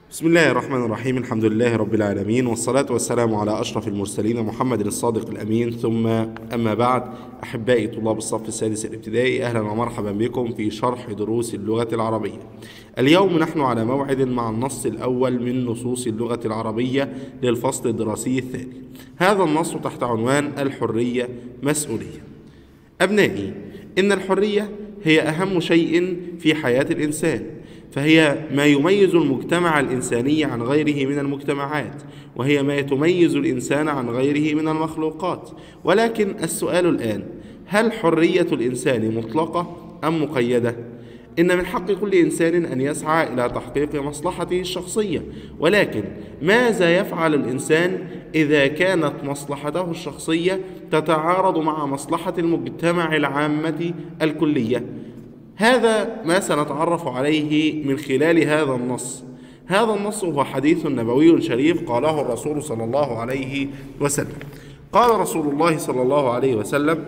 بسم الله الرحمن الرحيم. الحمد لله رب العالمين، والصلاة والسلام على أشرف المرسلين محمد الصادق الأمين، ثم أما بعد. أحبائي طلاب الصف السادس الابتدائي، أهلا ومرحبا بكم في شرح دروس اللغة العربية. اليوم نحن على موعد مع النص الأول من نصوص اللغة العربية للفصل الدراسي الثاني. هذا النص تحت عنوان الحرية مسؤولية. أبنائي، إن الحرية هي أهم شيء في حياة الإنسان، فهي ما يميز المجتمع الإنساني عن غيره من المجتمعات، وهي ما تميز الإنسان عن غيره من المخلوقات. ولكن السؤال الآن: هل حرية الإنسان مطلقة أم مقيدة؟ إن من حق كل إنسان أن يسعى إلى تحقيق مصلحته الشخصية، ولكن ماذا يفعل الإنسان إذا كانت مصلحته الشخصية تتعارض مع مصلحة المجتمع العامة الكلية؟ هذا ما سنتعرف عليه من خلال هذا النص. هذا النص هو حديث نبوي شريف قاله الرسول صلى الله عليه وسلم. قال رسول الله صلى الله عليه وسلم: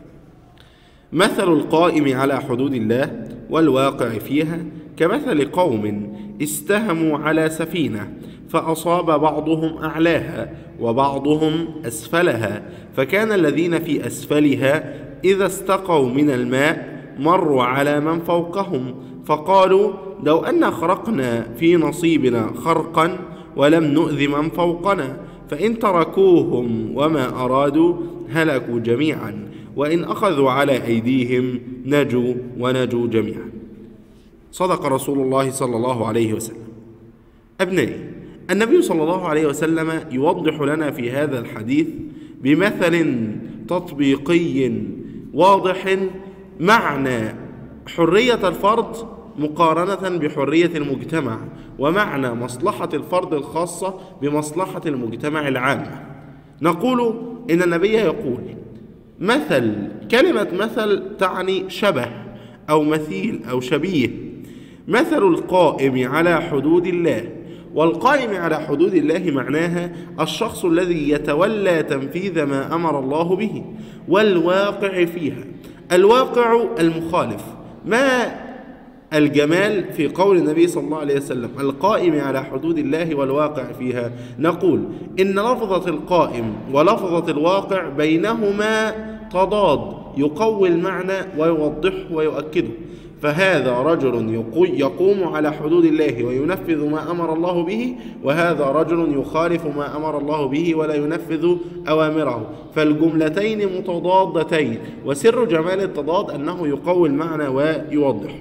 مثل القائم على حدود الله والواقع فيها كمثل قوم استهموا على سفينة فأصاب بعضهم أعلاها وبعضهم أسفلها، فكان الذين في أسفلها إذا استقوا من الماء مروا على من فوقهم فقالوا: لو أن خرقنا في نصيبنا خرقا ولم نؤذ من فوقنا، فإن تركوهم وما أرادوا هلكوا جميعا، وإن أخذوا على أيديهم نجوا ونجوا جميعا. صدق رسول الله صلى الله عليه وسلم. أبنائي، النبي صلى الله عليه وسلم يوضح لنا في هذا الحديث بمثل تطبيقي واضح معنى حرية الفرد مقارنة بحرية المجتمع، ومعنى مصلحة الفرد الخاصة بمصلحة المجتمع العامة. نقول إن النبي يقول مثل. كلمة مثل تعني شبه أو مثيل أو شبيه. مثل القائم على حدود الله. والقائم على حدود الله معناها الشخص الذي يتولى تنفيذ ما أمر الله به، والواقع فيها. الواقع المخالف. ما الجمال في قول النبي صلى الله عليه وسلم القائم على حدود الله والواقع فيها؟ نقول إن لفظة القائم ولفظة الواقع بينهما تضاد يقوي المعنى ويوضحه ويؤكده. فهذا رجل يقوم على حدود الله وينفذ ما أمر الله به، وهذا رجل يخالف ما أمر الله به ولا ينفذ أوامره. فالجملتين متضادتين، وسر جمال التضاد أنه يقوي المعنى ويوضح.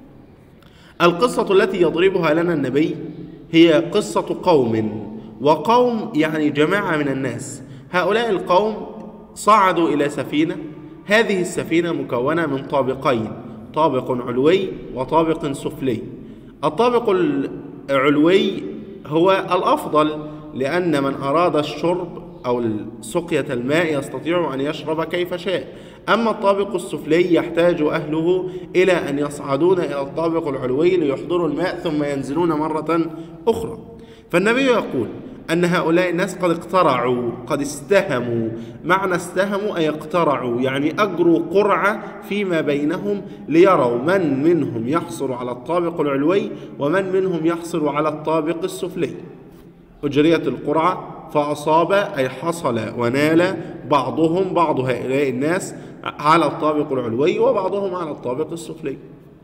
القصة التي يضربها لنا النبي هي قصة قوم، وقوم يعني جماعة من الناس. هؤلاء القوم صعدوا إلى سفينة. هذه السفينة مكونة من طابقين، طابق علوي وطابق سفلي. الطابق العلوي هو الأفضل، لأن من أراد الشرب أو سقية الماء يستطيع أن يشرب كيف شاء. أما الطابق السفلي يحتاج أهله إلى أن يصعدون إلى الطابق العلوي ليحضروا الماء ثم ينزلون مرة أخرى. فالنبي يقول أن هؤلاء الناس قد اقترعوا، قد استهموا. معنى استهموا أي اقترعوا، يعني أجروا قرعة فيما بينهم ليروا من منهم يحصل على الطابق العلوي ومن منهم يحصل على الطابق السفلي. أجريت القرعة فأصاب أي حصل ونال بعض هؤلاء الناس على الطابق العلوي وبعضهم على الطابق السفلي.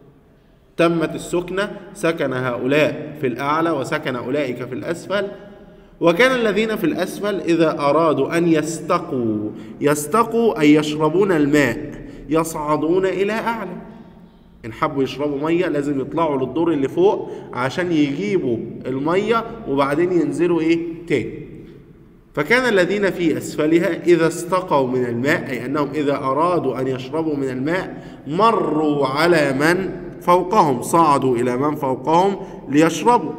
تمت السكنة، سكن هؤلاء في الأعلى وسكن أولئك في الأسفل. وكان الذين في الأسفل إذا أرادوا أن يستقوا أي يشربون الماء يصعدون إلى أعلى. إن حبوا يشربوا مية لازم يطلعوا للدور اللي فوق عشان يجيبوا المية وبعدين ينزلوا تاني. فكان الذين في أسفلها إذا استقوا من الماء، أي أنهم إذا أرادوا أن يشربوا من الماء مروا على من فوقهم، صعدوا إلى من فوقهم ليشربوا.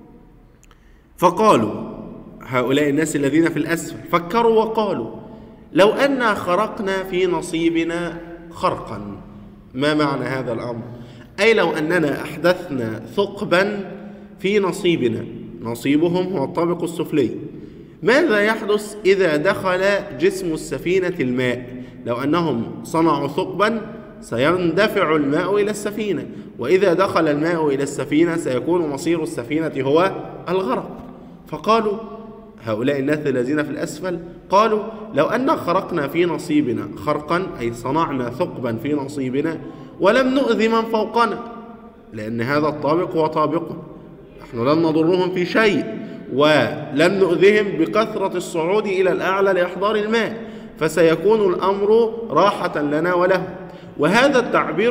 فقالوا هؤلاء الناس الذين في الأسفل، فكروا وقالوا: لو أن خرقنا في نصيبنا خرقا. ما معنى هذا الأمر؟ أي لو أننا أحدثنا ثقبا في نصيبنا. نصيبهم هو الطابق السفلي. ماذا يحدث إذا دخل جسم السفينة الماء؟ لو أنهم صنعوا ثقبا سيندفع الماء إلى السفينة، وإذا دخل الماء إلى السفينة سيكون مصير السفينة هو الغرق. فقالوا هؤلاء الناس الذين في الأسفل، قالوا لو أن خرقنا في نصيبنا خرقا، أي صنعنا ثقبا في نصيبنا ولم نؤذي من فوقنا، لأن هذا الطابق هو طابق، نحن لن نضرهم في شيء ولن نؤذهم بكثرة الصعود إلى الأعلى لإحضار الماء، فسيكون الأمر راحة لنا وله. وهذا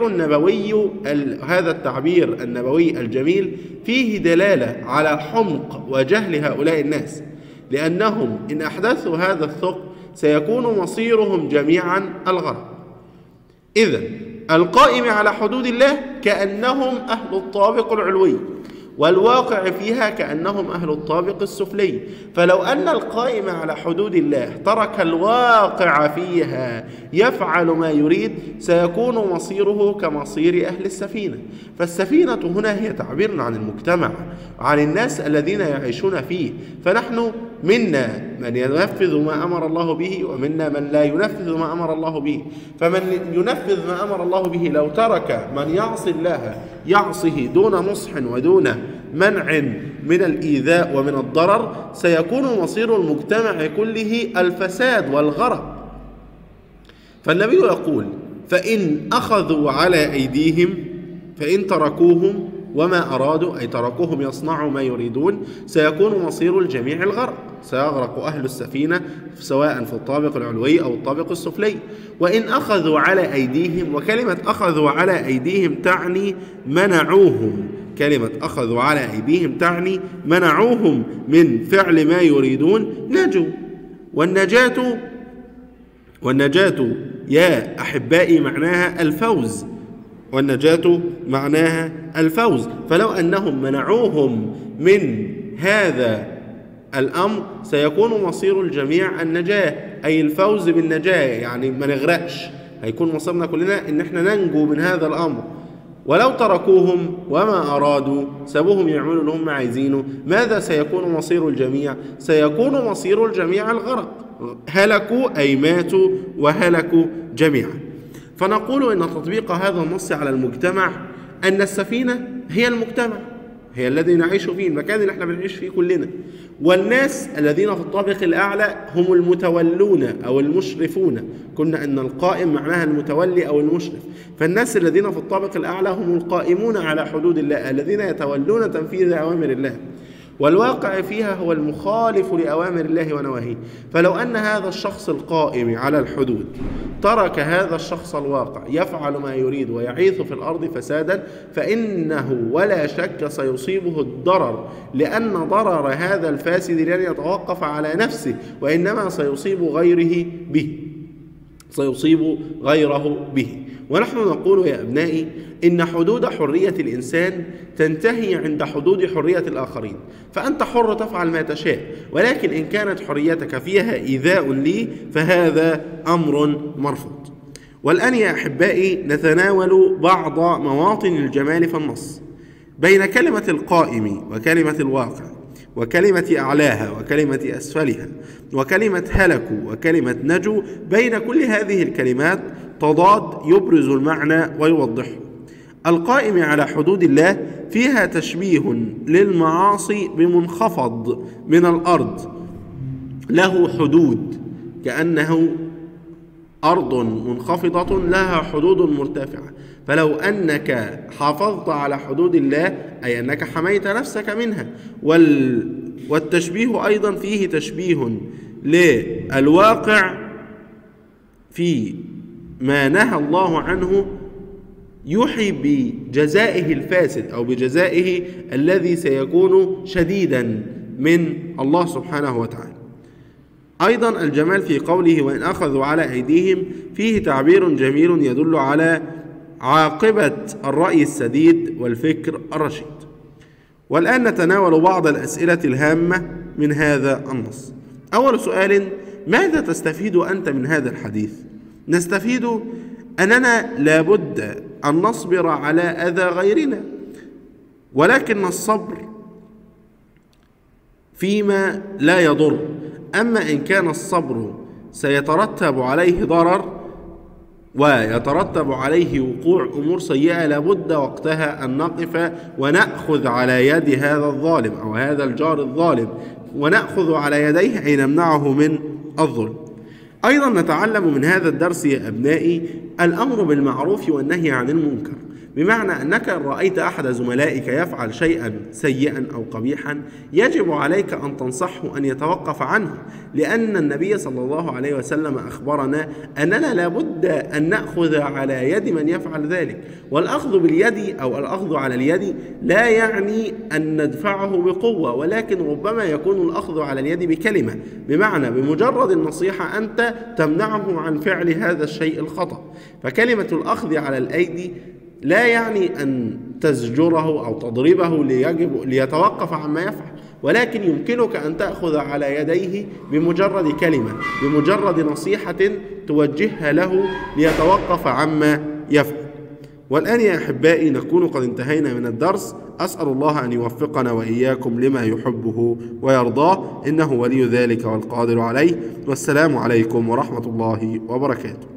التعبير النبوي الجميل فيه دلالة على حمق وجهل هؤلاء الناس، لأنهم إن أحدثوا هذا الثقب سيكون مصيرهم جميعا الغرق. إذن القائم على حدود الله كأنهم أهل الطابق العلوي، والواقع فيها كأنهم أهل الطابق السفلي. فلو أن القائم على حدود الله ترك الواقع فيها يفعل ما يريد سيكون مصيره كمصير أهل السفينة. فالسفينة هنا هي تعبير عن المجتمع، عن الناس الذين يعيشون فيه. فنحن منا من ينفذ ما أمر الله به، ومنا من لا ينفذ ما أمر الله به. فمن ينفذ ما أمر الله به لو ترك من يعصي الله يعصه دون نصح ودون منع من الإيذاء ومن الضرر، سيكون مصير المجتمع كله الفساد والغرق. فالنبي يقول فإن أخذوا على أيديهم، فإن تركوهم وما أرادوا، أي تركوهم يصنعوا ما يريدون، سيكون مصير الجميع الغرق، سيغرق أهل السفينة سواء في الطابق العلوي أو الطابق السفلي. وإن أخذوا على أيديهم، وكلمة أخذوا على أيديهم تعني منعوهم، كلمة أخذوا على أيديهم تعني منعوهم من فعل ما يريدون، نجوا. والنجاة يا أحبائي معناها الفوز، والنجاة معناها الفوز. فلو أنهم منعوهم من هذا الأمر سيكون مصير الجميع النجاة، أي الفوز بالنجاة، يعني ما نغرقش، هيكون مصيرنا كلنا إن احنا ننجو من هذا الأمر. ولو تركوهم وما أرادوا، سابوهم يعملوا اللي هم عايزينه، ماذا سيكون مصير الجميع؟ سيكون مصير الجميع الغرق، هلكوا أي ماتوا وهلكوا جميعا. فنقول إن تطبيق هذا النص على المجتمع أن السفينة هي المجتمع، هي الذي نعيش فيه، المكان اللي احنا بنعيش فيه كلنا، والناس الذين في الطابق الأعلى هم المتولون أو المشرفون. قلنا أن القائم معناها المتولي أو المشرف، فالناس الذين في الطابق الأعلى هم القائمون على حدود الله، الذين يتولون تنفيذ أوامر الله، والواقع فيها هو المخالف لأوامر الله ونواهيه. فلو أن هذا الشخص القائم على الحدود ترك هذا الشخص الواقع يفعل ما يريد ويعيث في الأرض فسادا، فإنه ولا شك سيصيبه الضرر، لأن ضرر هذا الفاسد لن يتوقف على نفسه، وإنما سيصيب غيره به. ونحن نقول يا أبنائي إن حدود حرية الإنسان تنتهي عند حدود حرية الآخرين، فأنت حر تفعل ما تشاء، ولكن إن كانت حريتك فيها إيذاء لي فهذا أمر مرفوض. والآن يا أحبائي نتناول بعض مواطن الجمال في النص بين كلمة القائم وكلمة الواقع، وكلمة أعلاها وكلمة أسفلها، وكلمة هلكوا وكلمة نجوا. بين كل هذه الكلمات تضاد يبرز المعنى ويوضحه. القائم على حدود الله فيها تشبيه للمعاصي بمنخفض من الأرض له حدود، كأنه أرض منخفضة لها حدود مرتفعة. فلو أنك حافظت على حدود الله أي أنك حميت نفسك منها. والتشبيه أيضا فيه تشبيه للواقع في ما نهى الله عنه، يوحي بجزائه الفاسد أو بجزائه الذي سيكون شديدا من الله سبحانه وتعالى. أيضا الجمال في قوله وإن أخذوا على أيديهم فيه تعبير جميل يدل على عاقبة الرأي السديد والفكر الرشيد. والآن نتناول بعض الأسئلة الهامة من هذا النص. أول سؤال: ماذا تستفيد أنت من هذا الحديث؟ نستفيد أننا لابد أن نصبر على أذى غيرنا، ولكن الصبر فيما لا يضر. أما إن كان الصبر سيترتب عليه ضرر ويترتب عليه وقوع أمور سيئة لابد وقتها أن نقف ونأخذ على يد هذا الظالم أو هذا الجار الظالم، ونأخذ على يديه أي نمنعه من الظلم. أيضا نتعلم من هذا الدرس يا أبنائي الأمر بالمعروف والنهي عن المنكر، بمعنى أنك إن رأيت أحد زملائك يفعل شيئا سيئا أو قبيحا يجب عليك أن تنصحه أن يتوقف عنه، لأن النبي صلى الله عليه وسلم أخبرنا أننا لابد أن نأخذ على يد من يفعل ذلك. والأخذ باليد أو الأخذ على اليد لا يعني أن ندفعه بقوة، ولكن ربما يكون الأخذ على اليد بكلمة، بمعنى بمجرد النصيحة أنت تمنعه عن فعل هذا الشيء الخطأ. فكلمة الأخذ على الأيدي لا يعني أن تزجره أو تضربه ليتوقف عما يفعل، ولكن يمكنك أن تأخذ على يديه بمجرد كلمة، بمجرد نصيحة توجهها له ليتوقف عما يفعل. والآن يا أحبائي نكون قد انتهينا من الدرس. أسأل الله أن يوفقنا وإياكم لما يحبه ويرضاه، إنه ولي ذلك والقادر عليه. والسلام عليكم ورحمة الله وبركاته.